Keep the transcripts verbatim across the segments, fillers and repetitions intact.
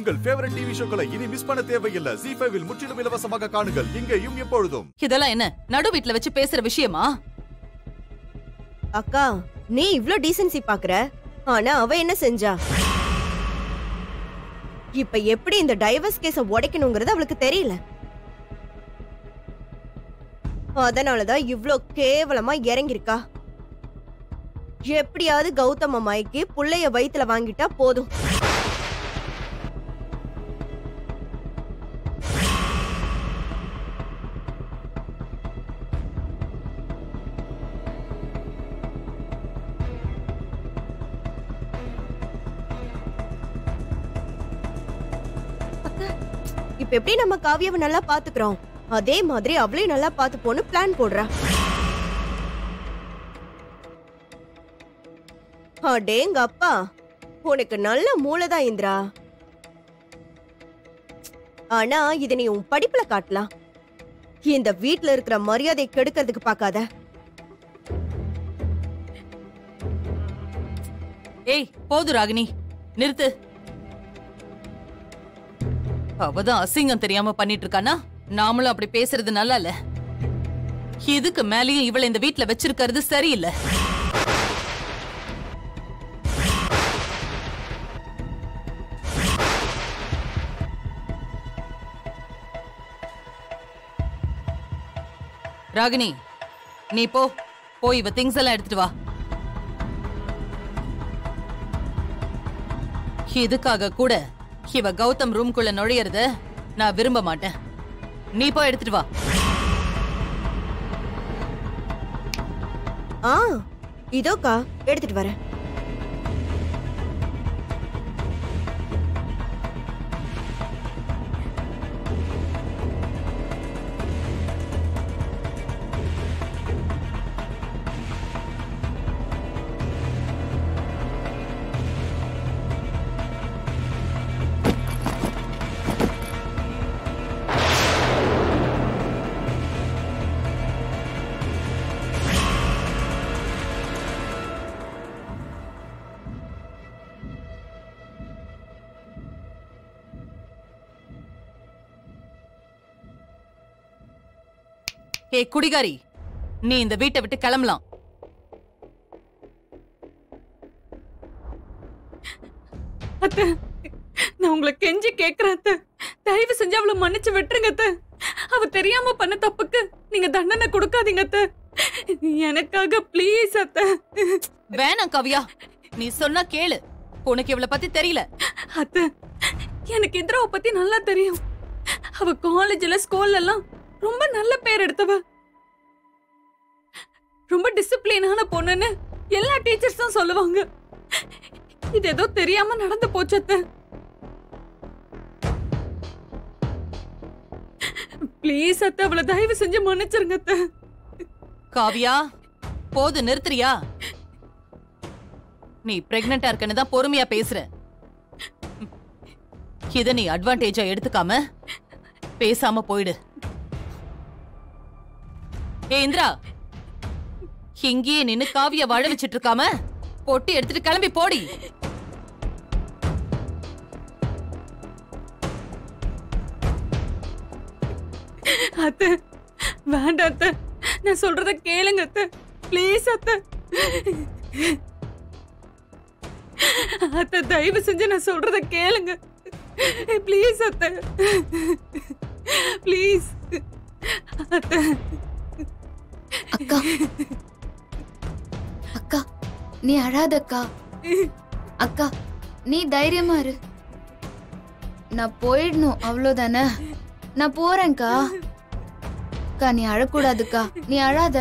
உங்கள் favourite TV ஷோக்களை இனி miss பண்ண தேவையில்லை. ஜீ ஃபைவ் இல் முற்றிலும் இலவசமாக காணுங்கள். இங்கேயும் எப்பொழுதும். இதெல்லாம் என்ன நடு வீட்ல வச்சு பேசுற விஷயமா? அக்கா, நீ இவ்ளோ டீசன்சி பாக்குற, ஆனா அவ என்ன செஞ்சா? இப்ப எப்படி இந்த டைவர்ஸ் கேஸ உடைக்கணும்ங்கறது அவளுக்கு தெரியல. அதனாலதான் இவ்ளோ கேவலமா இறங்கிருக்கா. எப்படியாவது கௌதம் அம்மாய்க்கு புள்ளைய வயித்துல வாங்கிட்டா போதும். இப்ப எப்படி நம்ம காவியாவை நல்லா பாத்துக்கிறோம், அதே மாதிரி அவளையும் நல்லா பாத்துப்போன்னு பிளான் போடுறா. அடேங்க அப்பா, உனக்கு நல்ல மூளைதான் இந்திரா. ஆனா இத நீ உன் படிப்புல காட்டலாம். இந்த வீட்ல இருக்கிற மரியாதை கெடுக்கிறதுக்கு பாக்காத. ஏய் போது ராகினி, நிறுத்து. அவதான் அசிங்கம் தெரியாம பண்ணிட்டு இருக்கானா? நாமளும் அப்படி பேசுறது நல்லா இல்ல. இதுக்கு மேலேயும் இவளை இந்த வீட்ல வச்சிருக்கிறது சரியில்லை. ராகினி, நீ போ, போய் இவ திங்ஸ் எல்லாம் எடுத்துட்டு வா. இதுக்காக கூட இவ கௌதம் ரூம்குள்ள நுழையறத நான் விரும்ப மாட்டேன். நீ போய் எடுத்துட்டு வா. ஆ, இதோக்கா எடுத்துட்டு வரேன். ஏ குடிகாரி, நீ இந்த வீட்டை விட்டு கிளம்பலாம். அத்தை, நான் உங்களை கெஞ்சி கேக்குறேன் அத்தை, தயவு செஞ்சு அவளை மன்னிச்சு விட்டுருங்க அத்தை. அவ தெரியாம பண்ண தப்புக்கு நீங்க தண்டனை கொடுக்காதீங்க அத்தை. எனக்காக பிளீஸ் அத்தை. வேணாம் காவியா, நீ சொன்னா கேளு. உனக்கு இவளை பத்தி தெரியல. அத்தை, எனக்கு இந்திராவை பத்தி நல்லா தெரியும். அவ காலேஜ்ல ஸ்கூல்ல எல்லாம் ரொம்ப நல்ல பேர் எடுத்தவ. ரொம்ப டிசிப்ளினான பொண்ணுன்னு எல்லா டீச்சர்ஸும் சொல்லுவாங்க. இது ஏதோ தெரியாம நடந்து போச்சு அத்தை. ப்ளீஸ் அத்தை, அவளை தயவு செஞ்சு மன்னிச்சிருங்க அத்தை. காவியா, போது நிறுத்துறியா? நீ பிரெக்னண்டா இருக்கன்னு தான் பொறுமையா பேசுற. இத நீ அட்வான்டேஜா எடுத்துக்காம பேசாம போயிடு. ஏ இந்திரா, இங்கேயே நின்னு காவிய வாழ வச்சிட்டு இருக்காம பொட்டி எடுத்துட்டு கிளம்பி போடி. அத்தை, வேண்டாம் அத்தை, நான் சொல்றத கேளுங்க அத்தை. ப்ளீஸ் அத்தை. அத்தை, தயவு செஞ்சு நான் சொல்றத கேளுங்க. ப்ளீஸ் அத்தை, ப்ளீஸ் அத்தை. அக்கா, அக்கா நீ அழாதக்கா. அக்கா நீ தைரியமா இரு. நான் போயிடணும் அவ்வளவுதானே. நான் போறேன்க்கா. அக்கா நீ அழக்கூடாதுக்கா, நீ அழாத.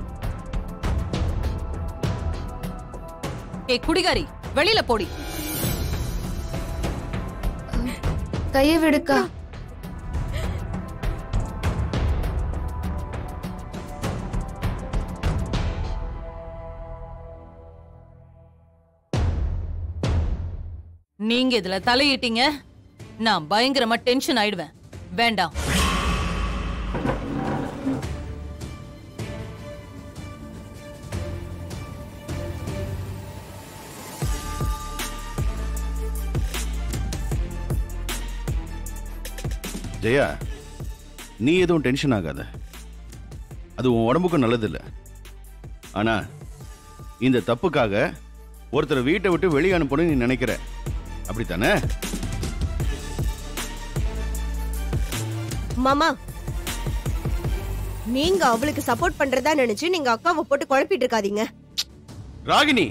ஏ குடிகாரி, வெளியில போடி. கைய விடுக்கா. நீங்க இதுல தலையிட்டீங்க, நான் பயங்கரமா டென்ஷன் ஆயிடுவேன். வேண்டாம். ஜெயா, நீ எதுவும் டென்ஷன் ஆகாத. அது உன் உடம்புக்கும் நல்லதில்லை. ஆனா இந்த தப்புக்காக ஒருத்தர் வீட்டை விட்டு வெளியே அனுப்பணும்னு நீ நினைக்கிற, அப்படித்தானே? மாமா, நீங்க அவளுக்கு சப்போர்ட் பண்றதா நினைச்சு நீங்க அக்காவை போட்டு குழப்பிட்டு இருக்காதீங்க. ராகினி,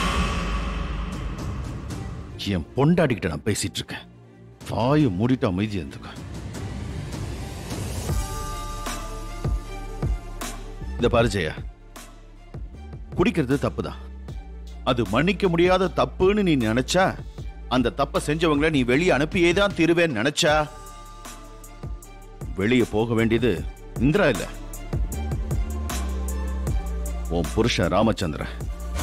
என் பொண்டாட்டிக்கிட்ட நான் பேசிட்டு இருக்கேன். வாயை மூடிட்டு அமைதி இருந்துக்க. இந்த பாரு ஜெயா, குடிக்கிறது தப்புதான். அது மன்னிக்க முடியாத தப்புன்னு நீ நினைச்சா, அந்த தப்பை செஞ்சவங்களை நீ வெளியே அனுப்பியே தான் தீருவேன்னு நினைச்சா, வெளியே போக வேண்டியது இந்திரா இல்ல, உன் புருஷன் ராமச்சந்திரன்.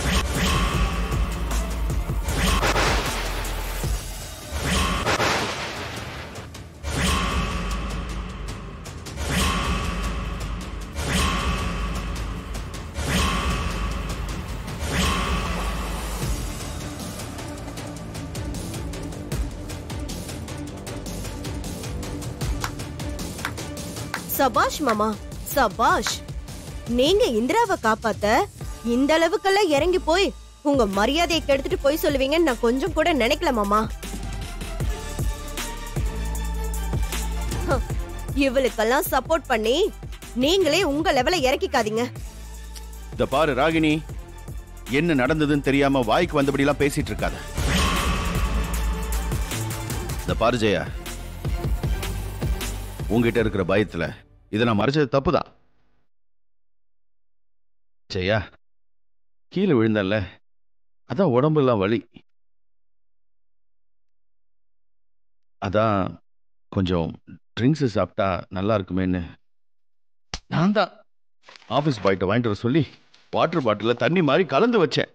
சபாஷ் மாமா, சபாஷ். நீங்க இந்திராவை காப்பாத்த இந்த அளவுக்கெல்லாம் இறங்கி போய் உங்க மரியாதையை கெடுத்துட்டு போய் சொல்லுவீங்கன்னு நான் கொஞ்சம் கூட நினைக்கல மாமா. இவளுக்கெல்லாம் சப்போர்ட் பண்ணி நீங்களே உங்க லெவல இறக்கிக்காதீங்க. இந்த பாரு ராகினி, என்ன நடந்ததுன்னு தெரியாம வாய்க்கு வந்தபடி எல்லாம் பேசிட்டு இருக்காத. இந்த பாரு ஜெயா, உங்ககிட்ட இருக்கிற பயத்துல இதை நான் மறைச்சது தப்புதான். ஜெயா, கீழே விழுந்தல்ல, அதான் உடம்புலாம் வலி. அதான் கொஞ்சம் ட்ரிங்க்ஸ் சாப்பிட்டா நல்லா இருக்குமேன்னு நான் தான் ஆபீஸ் பாய்ட்ட வாங்கிட்டு வர சொல்லி வாட்டர் பாட்டில தண்ணி மாதிரி கலந்து வச்சேன்.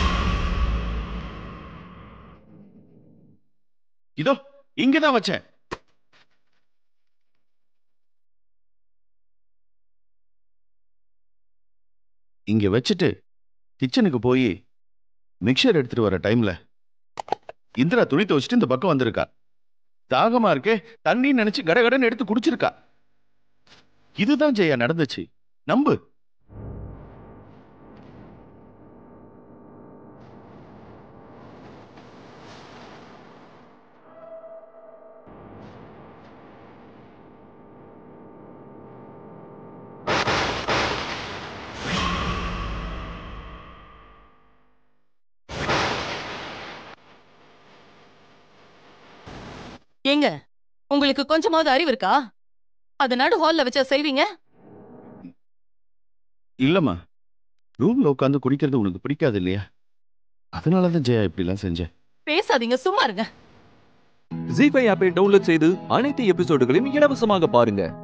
இதோ இங்கதான் வச்சேன். இங்க வச்சுட்டு கிச்சனுக்கு போய் மிக்சர் எடுத்துட்டு வர டைம்ல இந்திரா துணி துவச்சிட்டு இந்த பக்கம் வந்திருக்கா. தாகமா இருக்கே, தண்ணி நினைச்சு கடகடன்னு எடுத்து குடிச்சிருக்கா. இதுதான் ஜெயா நடந்துச்சு, நம்பு. ஏங்க, உங்களுக்கு கொஞ்சமாவது அறிவு இருக்கா? அது நடு ஹால்ல வச்சா செய்வீங்க? இல்லம்மா, ரூம்ல உட்காந்து குடிக்கிறது உனக்கு பிடிக்காது இல்லையா? அதனாலதான் ஜெயா இப்படி எல்லாம் செஞ்சேன். பேசாதீங்க, சும்மா இருங்க. ஜீ ஃபைவ் ஆப்பை டவுன்லோட் செய்து அனைத்து எபிசோடுகளையும் இலவசமாக பாருங்க.